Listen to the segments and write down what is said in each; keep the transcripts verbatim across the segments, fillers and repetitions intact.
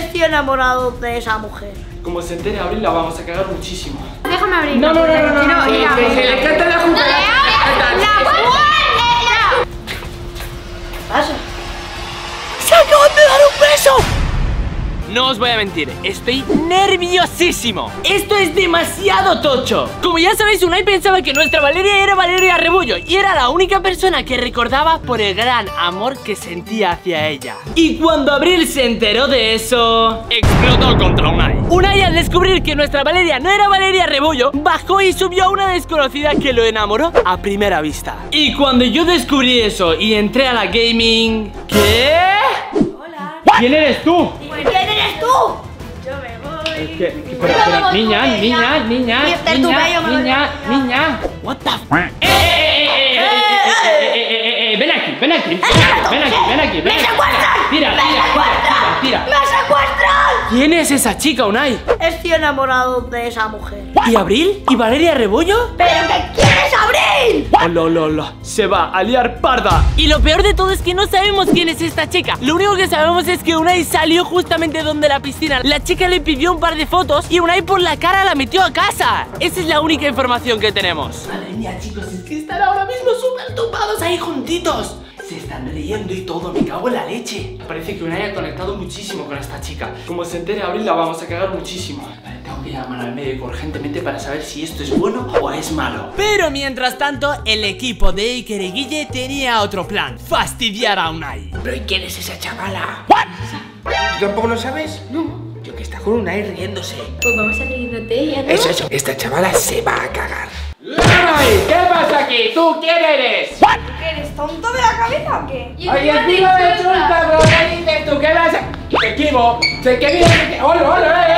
Estoy enamorado de esa mujer. Como se entere Abril la vamos a cagar muchísimo. Déjame abrir. No, no, no, no, no, Quiero no, ir a no, abrir. que le encanta la junta. ¿Qué pasa? ¡Se acaban de dar un beso! No os voy a mentir, estoy nerviosísimo. Esto es demasiado tocho. Como ya sabéis, Unai pensaba que nuestra Valeria era Valeria Rebollo y era la única persona que recordaba por el gran amor que sentía hacia ella. Y cuando Abril se enteró de eso, explotó contra Unai. Unai, al descubrir que nuestra Valeria no era Valeria Rebollo, bajó y subió a una desconocida que lo enamoró a primera vista. Y cuando yo descubrí eso y entré a la gaming... ¿Qué? Hola. ¿Quién eres tú? ¿Quién eres tú? Yo me voy. Es que, pero, pero, niña, niña, niña, Mister niña, Tubeyo, me voy. niña, niña. What the f... ¡Eh, eh, eh, eh, eh, eh, eh, eh, ven aquí, ven aquí, ven aquí, ven aquí, ven aquí, ven aquí. ¡Me secuestran! Tira, ¡Me tira, secuestran! tira, tira. ¡Me secuestran! ¿Quién es esa chica, Unai? Estoy enamorado de esa mujer. ¿Y Abril? ¿Y Valeria Rebollo? ¿Pero que quién es Abril? Hola, hola, hola. Se va a liar parda. Y lo peor de todo es que no sabemos quién es esta chica. Lo único que sabemos es que Unai salió justamente donde la piscina. La chica le pidió un par de fotos y Unai por la cara la metió a casa. Esa es la única información que tenemos. Madre mía, chicos, es que están ahora mismo súper tumbados ahí juntitos. Se están riendo y todo, me cago en la leche. Parece que Unai ha conectado muchísimo con esta chica. Como se entere Abril la vamos a cagar muchísimo. Vale, tengo que llamar al médico urgentemente para saber si esto es bueno o es malo. Pero mientras tanto, el equipo de Iker y Guille tenía otro plan: fastidiar a Unai. ¿Pero y quién es esa chavala? ¿What? ¿Tú tampoco lo sabes? No. Yo que está con Unai riéndose. Pues vamos a reírnos de ella, ¿no? Eso, eso. Esta chavala se va a cagar. ¡Ay! ¿Qué pasa aquí? ¿Tú quién eres? ¿Qué eres tonto de la cabeza o qué? Oye, encima de chulta, bro, ¿qué dices tú? ¿Qué vas a...? Te equivo, sé que vienes... ¡Hola, hola!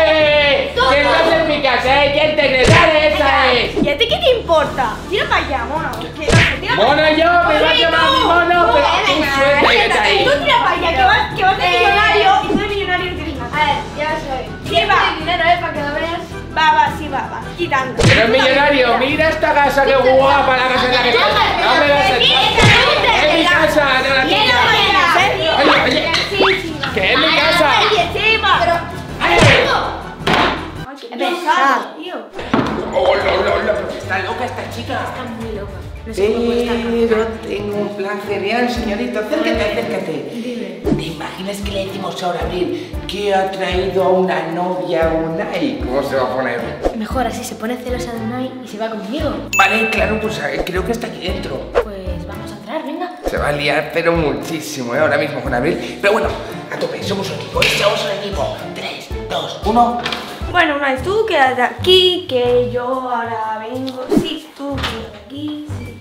¡Eh! ¿Qué estás en mi casa, eh? ¿Quién te crees? ¡Dale, esa es! ¿Y a ti qué te importa? Tira para allá, mono. ¿Qué? Tira para Mono, yo, me vas a llamar mi mono, pero tú suelta y vete ahí. Tú tira para allá, que vas, que vas de millonario y tú de millonario no tienes nada. A ver, ya soy. Sí, va. Tienes dinero, ¿eh? Para que lo veas. Va, va, sí, va, va. Quitando. Pero es millonario, mira esta casa, qué guapa la casa en la que está. No me vas a entrar. Es mi casa, no la tuya. Oye, oye, que es mi casa. Pesado, tío. Hola, hola, hola, pero que está loca esta chica. Está muy loca. No sé cómo puede estar con Pero tengo un plan genial, señorita. Acércate, acércate. Dime. ¿Te imaginas que le decimos ahora a Abril que ha traído a una novia a Unai? ¿Cómo se va a poner? Mejor así, se pone celosa de Unai y se va conmigo. Vale, claro, pues eh, creo que está aquí dentro. Pues vamos a entrar, venga. Se va a liar, pero muchísimo, ¿eh? Ahora mismo con Abril. Pero bueno, a tope, somos un equipo, ¿eh? Somos un equipo. tres, dos, uno. Bueno, una vez tú quédate aquí, que yo ahora vengo. Sí, tú quédate aquí, sí.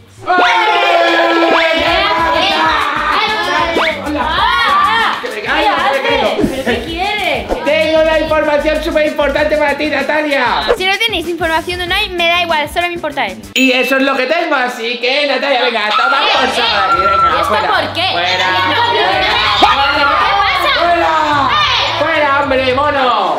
¿Pero qué quieres? Tengo una información súper importante para ti, Natalia. Si no tenéis información de Unai, me da igual, solo me importa él. Y eso es lo que tengo, así que Natalia, venga, toma por sola. Venga, ¿Y esto fuera, por qué? Fuera, ¿Qué pasa? fuera, fuera, hombre, mono.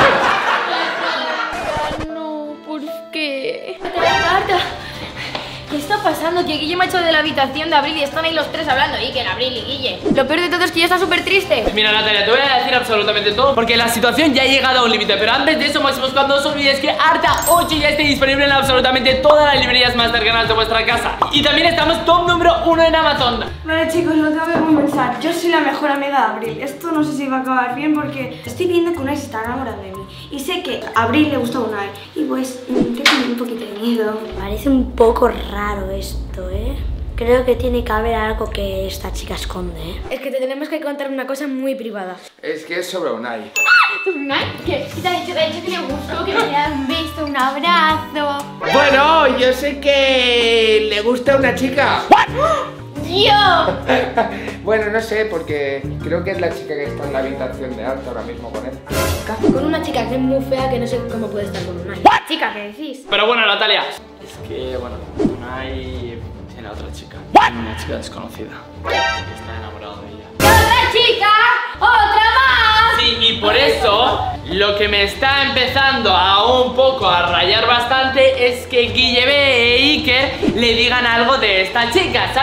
No, ¿por qué? Marta, ¿qué está pasando? Que Guille me ha echado de la habitación de Abril y están ahí los tres hablando. Iker, Abril y Guille. Lo peor de todo es que yo está súper triste. Mira, Natalia, te voy a decir absolutamente todo porque la situación ya ha llegado a un límite. Pero antes de eso, máximos, cuando os olvidéis que Arta ocho ya esté disponible en absolutamente todas las librerías más cercanas de vuestra casa. Y también estamos top número uno en Amazon. Vale, chicos, lo tengo que compensar. Yo soy la mejor amiga de Abril. Esto no sé si va a acabar bien porque estoy viendo que Unai se está enamorando de mí. Y sé que a Abril le gusta a Unai. Y pues, mm, tengo un poquito de miedo. Parece un poco raro esto, ¿eh? Creo que tiene que haber algo que esta chica esconde, ¿eh? Es que te tenemos que contar una cosa muy privada. Es que es sobre Unai. ¿Unai? ¿Qué? ¿Qué te ha dicho? ¿Te ha dicho que le gustó? ¿Que me diera un beso, un abrazo? Bueno, yo sé que le gusta una chica. ¡Yo! Bueno, no sé, porque creo que es la chica que está en la habitación de Arta ahora mismo con él. Con una chica que es muy fea que no sé cómo puede estar con Unai. Chica, ¿qué decís? Pero bueno, Natalia, es que, bueno, Unai tiene a otra chica. Una chica desconocida. Que está enamorado de ella. ¡Otra chica! ¡Otra más! Sí, y por eso lo que me está empezando a un poco a rayar bastante es que Guille B e Iker le digan algo de esta chica, ¿sabes?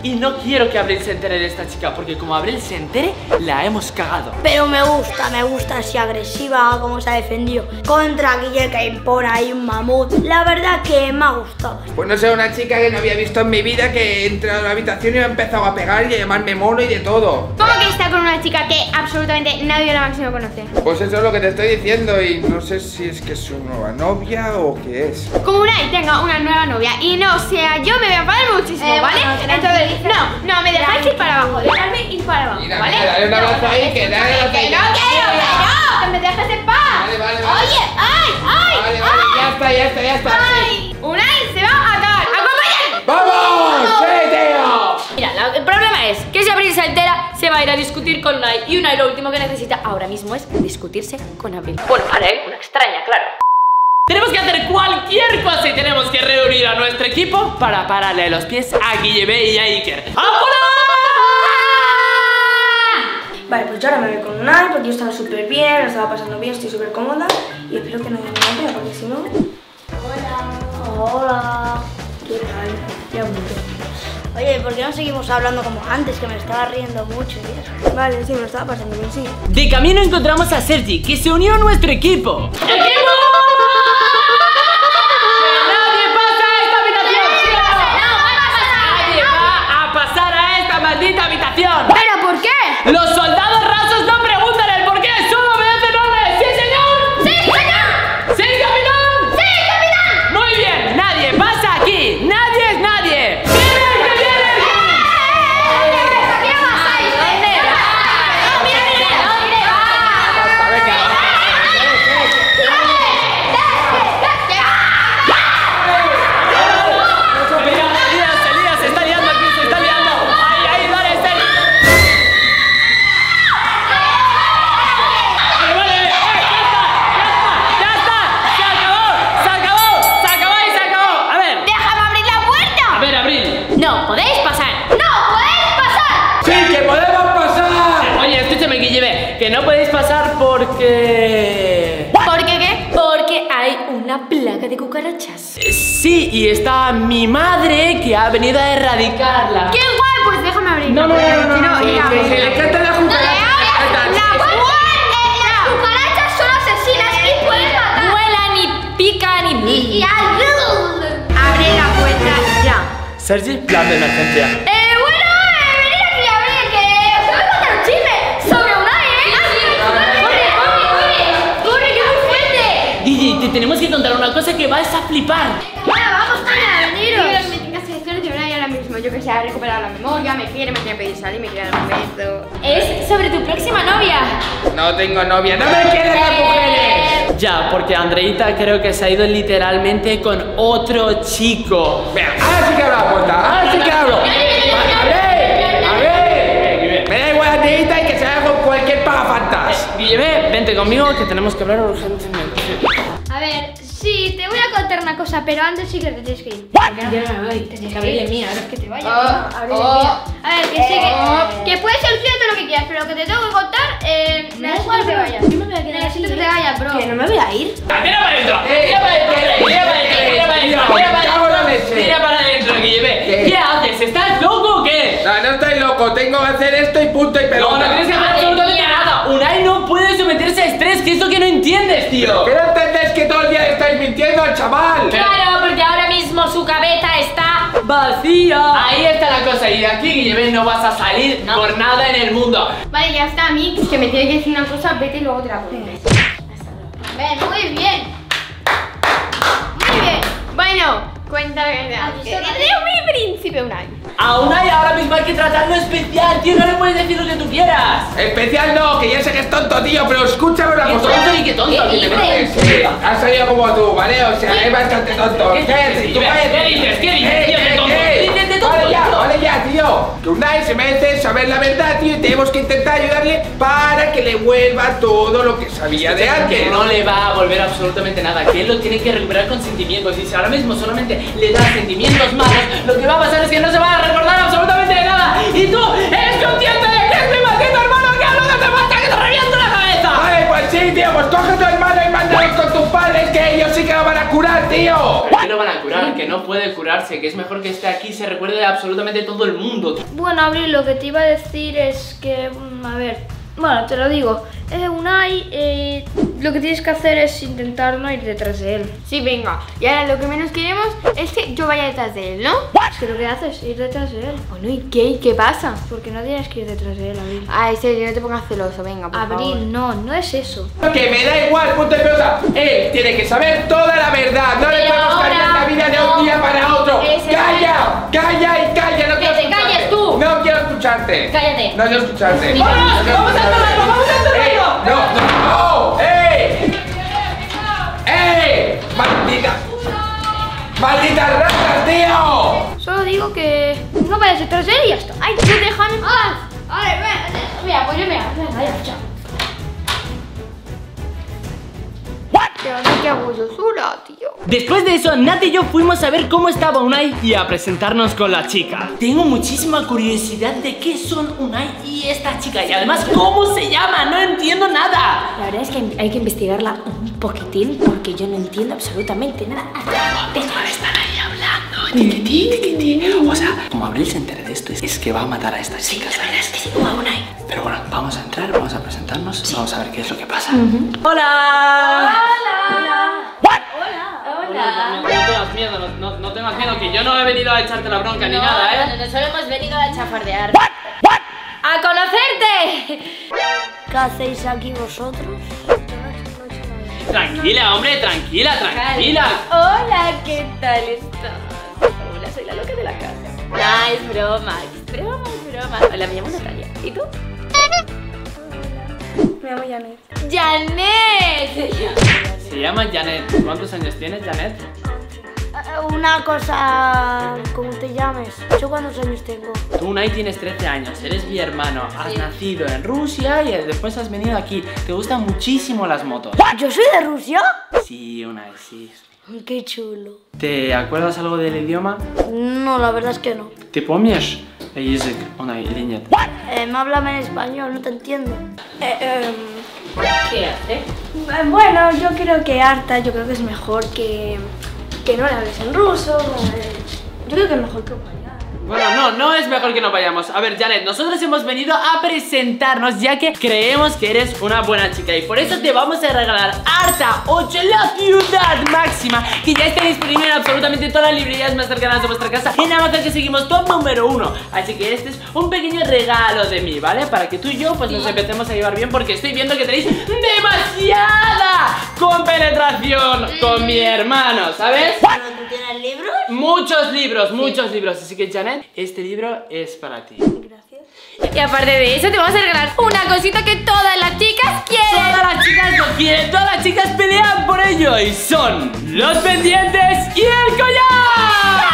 Y no quiero que Abril se entere de esta chica, porque como Abril se entere, la hemos cagado. Pero me gusta, me gusta así agresiva, como se ha defendido contra Guille, que impone ahí un mamut. La verdad que me ha gustado. Pues no sé, una chica que no había visto en mi vida, que entra a la habitación y me ha empezado a pegar y a llamarme mono y de todo. ¿Cómo que está con una chica que absolutamente nadie de la máxima conoce? Pues eso es lo que te estoy diciendo y no sé si es que es su nueva novia o qué es. Como Unai tenga una nueva novia y no sea yo, me voy a enfadar muchísimo, Eh, ¿vale? bueno, Entonces, no, no, me dejáis ir para abajo, dejadme ir para abajo, Mira, ¿vale? mira, dale un abrazo ahí, que dale un abrazo ahí. Que no quiero, que no, que me dejes en paz. Vale, vale, vale. Oye, ay, ay, Vale, vale, ya está, ya está, ya está. ay. Unai se va a acabar, acompáñame. ¡Vamos! ¡Sí, tío! Mira, la- el problema es que si Abril se entera, se va a ir a discutir con Unai. Y Unai lo último que necesita ahora mismo es discutirse con Abril. Bueno, para él, una extraña, claro. Tenemos que hacer cualquier cosa y tenemos que reunir a nuestro equipo para pararle los pies a Guille B y a Iker. ¡Vámonos! Vale, pues yo ahora me voy con Unai porque yo estaba súper bien, lo estaba pasando bien, estoy súper cómoda y espero que nadie me vea porque si no... Hola. Hola. ¿Qué tal? Ya mucho. Oye, ¿por qué no seguimos hablando como antes? Que me estaba riendo mucho y eso. Vale, sí, me lo estaba pasando bien, sí. De camino encontramos a Sergi, que se unió a nuestro equipo. ¡Equipo! ¡Maldita habitación! ¿Pero por qué? Los soldados rasos no preguntan el por qué, solo obedecen órdenes. ¡Sí, señor! ¡Sí, señor! ¡Sí, capitán! ¡Sí, capitán! Muy bien, nadie pasa aquí. Nadie es nadie. ¡Vienen, que vienen! ¿Qué pasáis? ¿Dónde vas? No, mira, mira, ¿dónde vas? A ver, que Mira, Elías, Elías, se está liando aquí, se está liando. ¡Ahí, ahí, dale, Sergi! Vale, vale, eh, ya está, ya está, ya está. Se acabó, se acabó, se acabó y se acabó. A ver, ¡Déjame abrir la puerta! a ver, Abril. ¡No podéis pasar! ¡No podéis pasar! ¡Sí, que podemos pasar! Oye, escúchame, Guille B, que no podéis pasar porque... ¿Por qué qué? Porque hay una plaga de cucarachas. Eh, Sí, y está mi madre que ha venido a erradicarla. ¡Qué guay! Pues déjame abrir. No, no, no, no, no, no, ir a no, abrir. no, Que le encantan las cucarachas. Las cucarachas son asesinas y pueden matar. Vuelan y pican y... Y, y abre la puerta ya. Sergi, plan de emergencia. Eh, bueno, eh, venid aquí a abrir, que os voy a contar un chisme sobre Unai, ¿eh? ¡Corre, corre, corre! ¡Corre, que muy fuerte! Guille, te tenemos que contar una cosa que vas a flipar. Bueno, vamos, Tania, veniros. Yo me tengo que hacer de Unai ahora mismo. Yo que sé, ha recuperado la memoria, me quiere, me tiene que pedir salir, me quiere dar un beso. Es sobre tu próxima novia. No tengo novia, no me quieren las mujeres. Ya, porque Andreita creo que se ha ido literalmente con otro chico. Vea, ahora sí que abro la puerta, ahora sí que abro. A ver, a ver. Me da igual Andreita y que se haga con cualquier pagafantas. Guille B, vente conmigo que tenemos que hablar urgentemente. A ver, sí, te voy a contar una cosa, pero antes sí que te tienes que ir. Porque no, yo me voy, tienes que abrirle mía, no es que te vayas. Oh, Abrirle oh. mía. A ver, que sí, que, que puedes solucionar todo lo que quieras, pero lo que te tengo que contar, eh, necesito que te vayas. Yo me voy a quedar. Necesito que te vayas, bro. Que no me voy a ir. ¡Mira para adentro! ¡Mira para adentro! ¡Mira para adentro! ¡Mira para adentro! ¡Mira para Cago en la adentro! leche. ¡Mira para adentro, Guille B! ¿Qué? ¿Qué haces? ¿Estás loco o qué? No, no estoy loco, tengo que hacer esto y punto y No, pelota. no tienes que hacer absolutamente nada. Unai no puede someterse a estrés, que es lo que no entiendes, tío. ¿Qué no entendés que todo el día le estáis mintiendo al chaval? Claro, porque ahora mismo su cabeza está... Vacía. Ahí está la cosa, y de aquí, Guille B, no vas a salir por nada en el mundo. Vale, ya está, Mix, que me tiene que decir una cosa, vete y luego te la cuentes. Ven, muy bien. Muy bien. Bueno, cuéntame. Que mi príncipe Unai. A Unai ahora mismo hay que tratarlo especial, tío, no le puedes decir lo que tú quieras. Especial no, que ya sé que es tonto, tío, pero escúchame una Qué cosa. tonto y qué tonto. ¿Qué que te dices? metes. Sí, has salido como tú, ¿vale? O sea, es bastante tonto. ¿Qué dices? Tú ¿Qué cállate. dices? ¿Qué dices, Eh, tío, de eh, tonto? eh. ¿Qué dices de tonto, Vale ya, tío? vale ya, tío. Que Unai se merece saber la verdad, tío, y tenemos que intentar ayudarle para que le vuelva todo lo que sabía de antes. No le va a volver absolutamente nada, que él lo tiene que recuperar con sentimientos. Y si ahora mismo solamente le das sentimientos malos, lo que va a pasar es que no se va a recordar absolutamente de nada. Y tú eres consciente de que es mi maldito hermano que hablo que te falta que te reviento la cabeza. Vale, pues sí, tío, pues coge a tu hermano y mándalos con tus padres, que ellos sí que lo van a curar, tío! ¿Por qué lo van a curar? Que no puede curarse, que es mejor que esté aquí y se recuerde de absolutamente todo el mundo. Bueno, Abril, lo que te iba a decir es que, mm, a ver, bueno, te lo digo. Eh, Unai, eh, lo que tienes que hacer es intentar no ir detrás de él. Sí, venga. Y ahora lo que menos queremos es que yo vaya detrás de él, ¿no? Es que lo que haces, ir detrás de él. Bueno, ¿y qué? ¿Y qué pasa? Porque no tienes que ir detrás de él, Abril. Ay, serio, no te pongas celoso, venga, por Abril, favor. no, no es eso. Que me da igual, punto de pelota. Él tiene que saber toda la verdad. No le Pero podemos cambiar ahora la vida de no. un día para otro. Ese ¡Calla! ¡Calla y calla! No Que quiero te escucharte. calles tú. No quiero escucharte. Cállate. No quiero escucharte. Mira, No quiero ¡Vamos a escucharte. enterrarlo! ¡Vamos a ¡Ey! enterrarlo! ¡No, no, no! ¡Ey! ¡Ey! ¡Maldita! ¡Maldita rata, tío! Solo digo que no vayas detrás de él y ya está. Ay, tú déjame. Ah, vale, venga, mira, pues yo mira, venga, ya, chao. Pero no, ¿qué hago yo sola, tío? Después de eso, Nat y yo fuimos a ver cómo estaba Unai y a presentarnos con la chica. Tengo muchísima curiosidad de qué son Unai y esta chica. Y además, ¿cómo se llama? No entiendo nada. La verdad es que hay que investigarla un poquitín porque yo no entiendo absolutamente nada. Están ahí hablando. Tiquití, tiquití. O sea, como Abril se entere de esto, es que va a matar a esta chica. ¿Sabes? Es que sí, a Unai. Pero bueno, vamos a entrar, vamos a presentarnos, vamos a ver qué es lo que pasa. ¡Hola! Hola. No, no tengas miedo, no, no, no tengas miedo, que yo no he venido a echarte la bronca ni nada, ¿eh? No, no, solo hemos venido a chafardear. ¡A conocerte! ¿Qué hacéis aquí vosotros? Tranquila, hombre, tranquila, tranquila. Hola, ¿qué tal estás? Hola, soy la loca de la casa. No, es broma, es broma, es broma. Hola, me llamo Natalia. ¿Y tú? Me llamo Janet. ¡Janet! Se llama Janet. ¿Cuántos años tienes, Janet? Una cosa, ¿cómo te llames? ¿Yo cuántos años tengo? Tú, Unai, tienes trece años, eres mi hermano. Has nacido en Rusia y después has venido aquí. Te gustan muchísimo las motos. ¿Yo soy de Rusia? Sí, Unai, sí. Qué chulo. ¿Te acuerdas algo del idioma? No, la verdad es que no. ¿Te помнишь язык, Unai, или нет? Eh, me háblame en español, no te entiendo. Eh, em, ¿Qué hace? eh, bueno, yo creo que harta, yo creo que es mejor que, que no le hables en ruso. eh, Yo creo que es mejor que vaya. Bueno, no, no es mejor que no vayamos. A ver, Janet, nosotros hemos venido a presentarnos ya que creemos que eres una buena chica y por eso te vamos a regalar Arta ocho, la ciudad máxima, que ya está disponible en absolutamente todas las librerías más cercanas de vuestra casa en Amazon, que seguimos top número uno. Así que este es un pequeño regalo de mí, ¿vale? Para que tú y yo pues nos empecemos a llevar bien, porque estoy viendo que tenéis demasiada compenetración con mi hermano, ¿sabes? ¿Pero tú tienes libros? Muchos libros, muchos libros. Así que, Janet, este libro es para ti. Gracias. Y aparte de eso, te vamos a regalar una cosita que todas las chicas quieren. Todas las chicas lo quieren, todas las chicas pelean por ello y son los pendientes y el collar.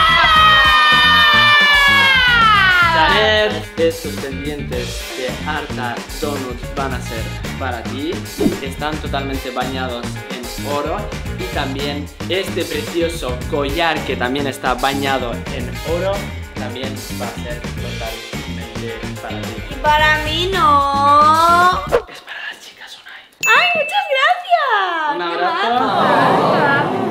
Janet, estos pendientes de Arta Donuts van a ser para ti. Están totalmente bañados en oro. Y también este precioso collar, que también está bañado en oro, también va a ser totalmente para ti. Y para mí no. Es para las chicas, Unai. ¡Ay, muchas gracias! Un abrazo.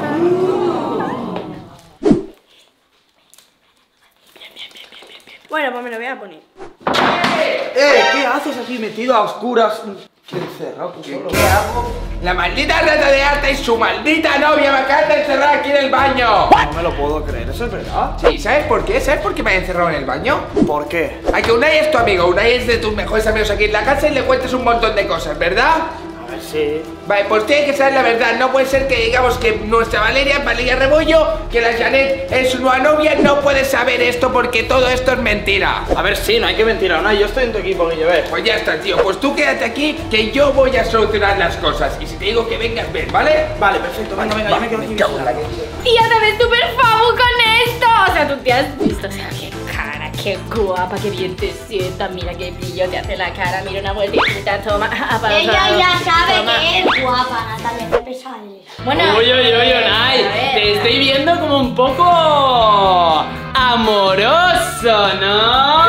Bueno, pues me lo voy a poner. ¡Eh! ¿Qué haces aquí metido a oscuras? ¿Qué encerrado tú ¿Qué, solo? qué hago? La maldita rata de Arta y su maldita novia me acaban de encerrar aquí en el baño. No me lo puedo creer, ¿eso es verdad? Sí, ¿sabes por qué? ¿Sabes por qué me han encerrado en el baño? ¿Por qué? A que Unai es tu amigo, Unai es de tus mejores amigos aquí en la casa y le cuentas un montón de cosas, ¿verdad? A ver, sí. Vale, pues tiene que saber la verdad. No puede ser que digamos que nuestra Valeria, Valeria Rebollo, que la Janet es su nueva novia, no puede saber esto porque todo esto es mentira. A ver, sí, no hay que mentir, no, yo estoy en tu equipo, Guillo, ver. Pues ya está, tío. Pues tú quédate aquí que yo voy a solucionar las cosas. Y si te digo que vengas, ven, ¿vale? Vale, perfecto, venga, venga, yo me quedo aquí. cago en la que- Y ya te ves súper fabu con esto. O sea, tú te has visto, o sea, qué cara, qué guapa, qué bien te sienta. Mira qué brillo te hace la cara. Mira una vueltita, toma. para Ella otro lado. ya sabe Toma. que es guapa, Natalia, qué pesada eres. Bueno, Uy, uy, uy, a Unai, ver. te estoy viendo como un poco amoroso, ¿no?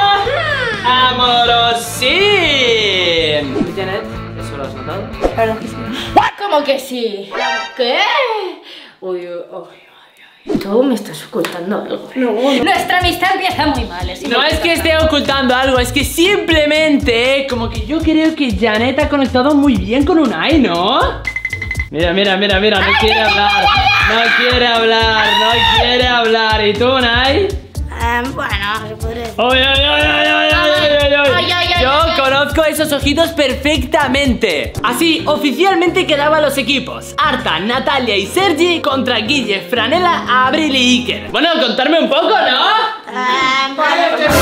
Amorosín. Janet, ¿eso lo has notado? Claro que sí. ¿Cómo que sí? ¿Qué? Uy, uy, uy. Tú me estás ocultando algo. No, no. Nuestra amistad empieza muy mal. Es No es que esté ocultando algo, es que simplemente como que yo creo que Janet ha conectado muy bien con Unai, ¿no? Mira, mira, mira, mira, no quiere hablar. No quiere hablar, no quiere hablar. ¿Y tú, Unai? Eh, bueno, se podría decir. ¡Oye, oye, oye, oye, oye, oye, oye! Ay, ay, ay, Yo ay, ay. conozco esos ojitos perfectamente. Así, oficialmente quedaban los equipos: Arta, Natalia y Sergi contra Guille, Franela, Abril y Iker. Bueno, contarme un poco, ¿no? Eh, bueno,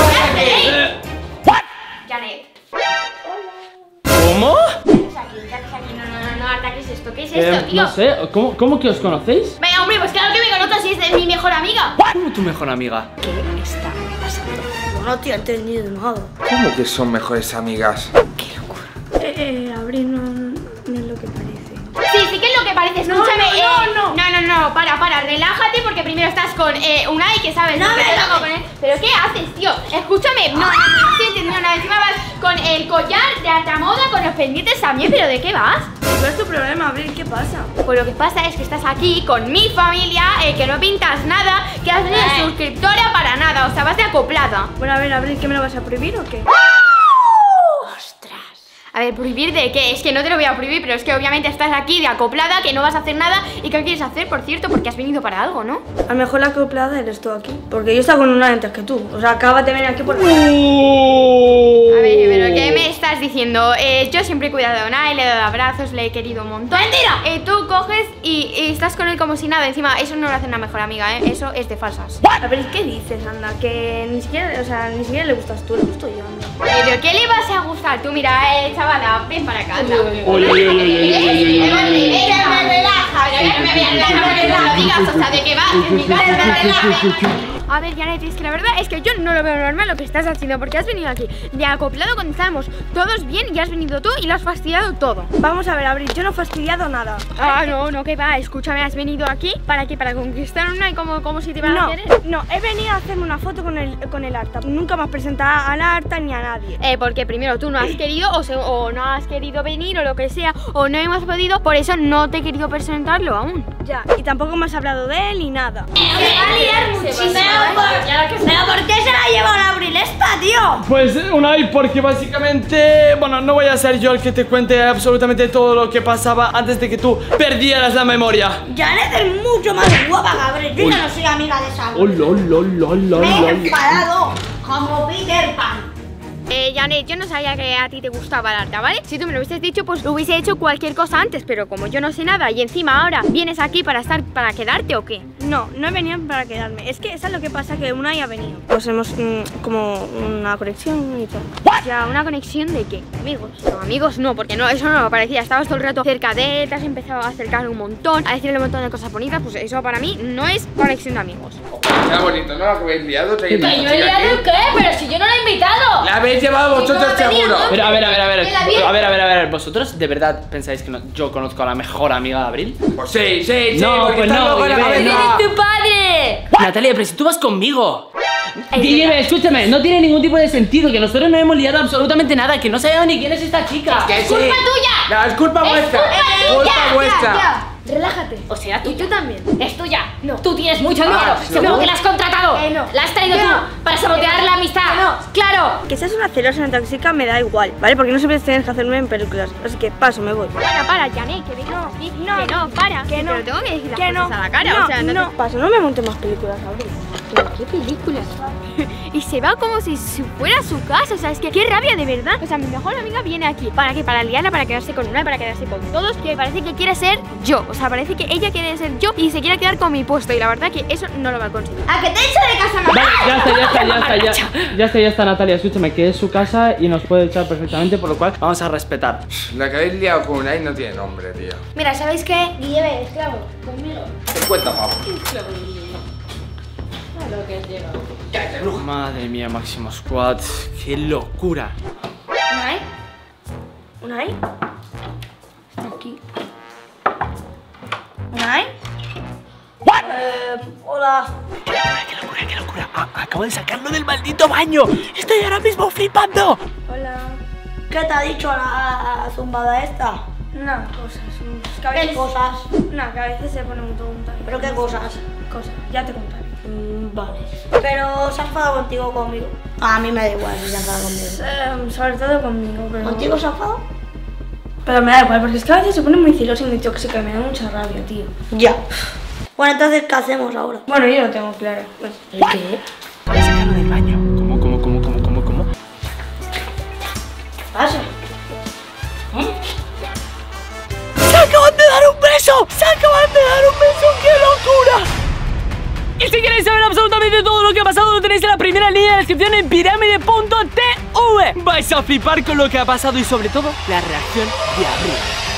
Janet. ¿Cómo? ¿Qué haces aquí? ¿Qué haces aquí? No, no, no, no, Arta, ¿qué es esto? ¿Qué es Eh, esto, tío? no sé, ¿cómo, ¿cómo que os conocéis? Venga, hombre, pues claro que me conozco si es mi mejor amiga. ¿Cómo tu mejor amiga? ¿Qué está pasando? yo no te he entendido nada. ¿Cómo que son mejores amigas? Eh, eh, Abril no, no es lo que parece. Sí, sí que es lo que parece, escúchame. no, eh, no. no, no, no, para, para, relájate porque primero estás con eh, Unai, que sabes No lo que me te hago relajes. con él. ¿Pero qué haces, tío? Escúchame, no, no, no estoy entendiendo nada. Encima vas con el collar de alta moda, con los pendientes también, ¿pero de qué vas? ¿Cuál es tu problema, Abril? ¿Qué pasa? Pues lo que pasa es que estás aquí con mi familia, eh, que no pintas nada, que has venido Eh. suscriptora para nada, o sea, vas de acoplada. Bueno, a ver, Abril, ¿qué me lo vas a prohibir o qué? A ver, ¿prohibir de qué? Es que no te lo voy a prohibir, pero es que obviamente estás aquí de acoplada, que no vas a hacer nada. ¿Y qué quieres hacer, por cierto? Porque has venido para algo, ¿no? A lo mejor la acoplada eres tú aquí. Porque yo estaba con una antes que tú. O sea, acabas de venir aquí por... A ver, pero ¿qué me estás diciendo? Eh, yo siempre he cuidado de Unai, le he dado abrazos, le he querido un montón. ¡Mentira! Eh, tú coges y, y estás con él como si nada. Encima, eso no lo hace una mejor amiga, ¿eh? Eso es de falsas. Abril, ¿qué dices, anda? Que ni siquiera, o sea, ni siquiera le gustas tú, le gusto yo, anda. ¿Pero qué le vas a gustar? Tú, mira, eh, chavala, ven para acá, anda. Oye, oye, oye, oye, oye, oye. Ella me relaja, pero que me voy a relajar porque no lo digas, o sea, ¿de qué vas? En mi casa me relaja. A ver, Janet, es que la verdad es que yo no lo veo normal lo que estás haciendo, porque has venido aquí de acoplado cuando estábamos todos bien y has venido tú y lo has fastidiado todo. Vamos a ver, Abril, yo no he fastidiado nada. Ah, no, no, que va, escúchame, has venido aquí ¿para qué? ¿Para conquistar una y como, como si te iban a No, hacer? no, he venido a hacerme una foto con el, con el Arta. Nunca me has presentado al Arta ni a nadie. Eh, porque primero tú no has querido o, se- o no has querido venir o lo que sea, o no hemos podido, por eso no te he querido presentarlo aún. Ya, y tampoco me has hablado de él ni nada. Me va a liar muchísimo. Pero ¿por qué se la ha llevado la Abril esta, tío? Pues Unai, porque básicamente, bueno, no voy a ser yo el que te cuente absolutamente todo lo que pasaba antes de que tú perdieras la memoria. Janet es mucho más guapa que Abril. Yo ya no soy amiga de esa. Oh, lol, lol, lol, lol, Me he lol. enfadado como Peter Pan. Eh, Janet, yo no sabía que a ti te gustaba el Arta, ¿vale? Si tú me lo hubieses dicho, pues lo hubiese hecho cualquier cosa antes, pero como yo no sé nada y encima ahora vienes aquí para estar, para quedarte o qué. No, no he venido para quedarme. Es que eso es lo que pasa, que Unai ha venido. Pues hemos mm, como una conexión y todo. Ya, ¿una conexión de qué? ¿Amigos? No, amigos no, porque no, eso no me parecía. Estabas todo el rato cerca de él, te has empezado a acercar un montón, a decirle un montón de cosas bonitas, pues eso para mí no es conexión de amigos. Era bonito, ¿no? Lo que habéis liado. ¿Te ¿Que yo he liado qué? Pero si yo no la he invitado. La habéis llevado vosotros seguro. Pero a ver, a ver, a ver, Queda bien. a ver, a ver, a ver, ¿vosotros de verdad pensáis que no- yo conozco a la mejor amiga de Abril? Pues sí, sí, sí. No, porque pues está no, loco en la Guille, cabeza. no. ¡Eres tu padre! Natalia, pero si tú vas conmigo. Guille, escúchame, no tiene ningún tipo de sentido que nosotros no hemos liado absolutamente nada, que no sabemos ni quién es esta chica. Que sí. ¡Culpa tuya! No, es culpa vuestra. Culpa vuestra. Relájate. O sea, tú Y tú también. es tuya. No. Tú tienes mucho dinero. Ah, Supongo no. que la has contratado. Eh, no. La has traído Que tú no. para sabotear la amistad. ¡Claro! Que seas una celosa en tóxica me da igual, ¿vale? Porque no siempre tienes que hacerme en películas. Así que paso, me voy. Para, para, Janet, que venga aquí. no, que no, para. que no, Pero tengo que decir las Que no, cosas a la cara, no, o sea, no, no, te- paso, no me monte más películas, Abril. ¿Pero qué películas? Y se va como si si fuera su casa, o sea, es que qué rabia de verdad. O sea, mi mejor amiga viene aquí. ¿Para qué? Para liarla, para quedarse con una, para quedarse con todos. Que parece que quiere ser yo. O sea, parece que ella quiere ser yo y se quiere quedar con mi puesto. Y la verdad que eso no lo va a conseguir. ¿A que te echo de casa, mamá? Vale, ya está, ya está, ya está, ya, ya está, ya está, Natalia, escúchame, que es su casa y nos puede echar perfectamente, por lo cual vamos a respetar. La que habéis liado con Unai no tiene nombre, tío. Mira, ¿sabéis qué? Guille, ven, esclavo, conmigo. cincuenta pavos. Madre mía, Máximo Squad, qué locura. ¿Unai? ¿Unai? Está aquí. ¿Unai? Eh, hola. Qué locura, qué locura. Ah, acabo de sacarlo del maldito baño. Estoy ahora mismo flipando. Hola. ¿Qué te ha dicho la zumbada esta? Nada, cosas. Que a ¿Qué veces- cosas? Nada, que a veces se pone muy tonta. ¿Pero qué cosas? Cosas, ya te contaré. Mm, vale. Pero se ha enfadado contigo o conmigo. A mí me da igual si se ha enfadado conmigo. Eh, sobre todo conmigo, pero... ¿Contigo se ha enfadado? Pero me da igual, porque es que a veces se pone muy celoso y muy tóxica y me da mucha rabia, tío. Ya. Bueno, entonces, ¿qué hacemos ahora? Bueno, yo lo tengo claro. Bueno, ¿El qué? Voy a sacarlo del baño. ¿Cómo, cómo, cómo, cómo, cómo, cómo? ¿Qué pasa? ¡Se acaban de dar un beso! ¡Se acaban de dar un beso! ¡Qué locura! Y si queréis saber absolutamente todo lo que ha pasado, lo tenéis en la primera línea de descripción en pirámide punto t v. Vais a flipar con lo que ha pasado y sobre todo la reacción de Abril.